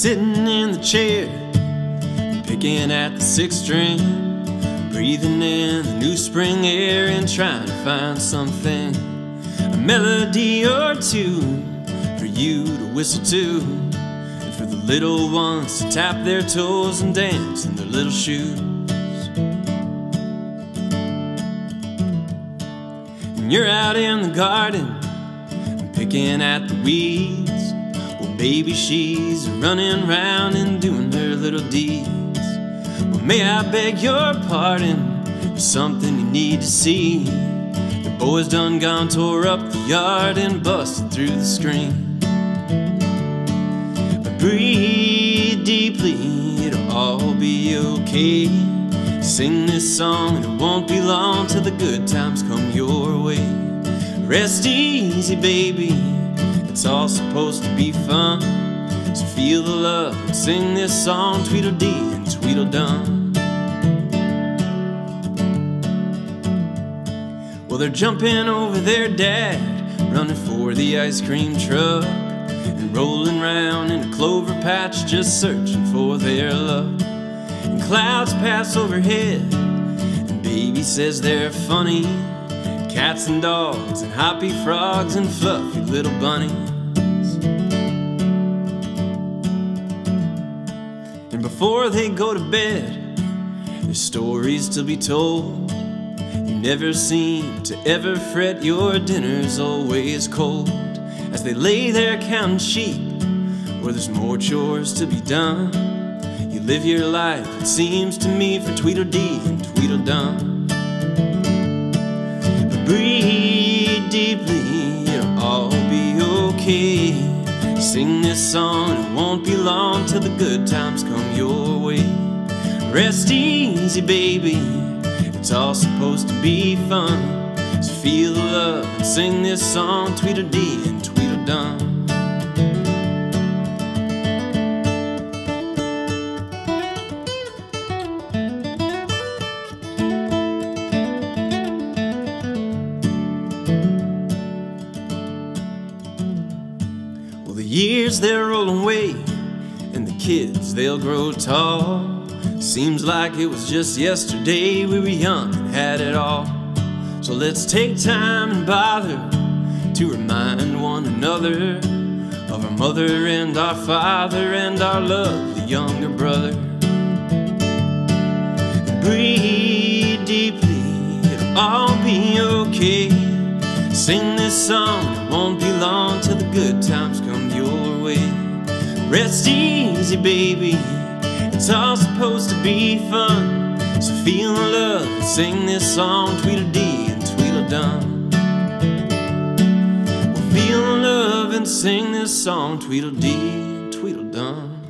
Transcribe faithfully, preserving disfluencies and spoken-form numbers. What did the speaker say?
sitting in the chair, picking at the sixth string, breathing in the new spring air and trying to find something, a melody or two for you to whistle to, and for the little ones to tap their toes and dance in their little shoes. And you're out in the garden picking at the weeds. Well, baby, she's running round and doing her little deeds. Well, may I beg your pardon, there's something you need to see. The boys done gone, tore up the yard and busted through the screen. But breathe deeply, it'll all be okay. Sing this song and it won't be long till the good times come your way. Rest easy, baby, it's all supposed to be fun. So feel the love and sing this song, Tweedledee and Tweedledum. Well, they're jumping over their dad, running for the ice cream truck, and rolling round in a clover patch, just searching for their luck. And clouds pass overhead, and baby says they're funny. Cats and dogs and hoppy frogs and fluffy little bunnies. And before they go to bed, there's stories to be told. You never seem to ever fret, your dinner's always cold. As they lay there counting sheep, where there's more chores to be done, you live your life, it seems to me, for Tweedledee and Tweedledum. Breathe deeply, it'll all be okay. Sing this song, it won't be long till the good times come your way. Rest easy, baby, it's all supposed to be fun. So feel the love and sing this song, Tweedledee and Tweedledum. The years they're rolling away, and the kids they'll grow tall. Seems like it was just yesterday we were young and had it all. So let's take time and bother to remind one another of our mother and our father and our lovely younger brother. Breathe deeply, it'll all be okay. Sing this song, it won't be long till the good times come your way. Rest easy, baby, it's all supposed to be fun. So feel the love and sing this song, Tweedledee and Tweedledum. Well, feel the love and sing this song, Tweedledee and Tweedledum.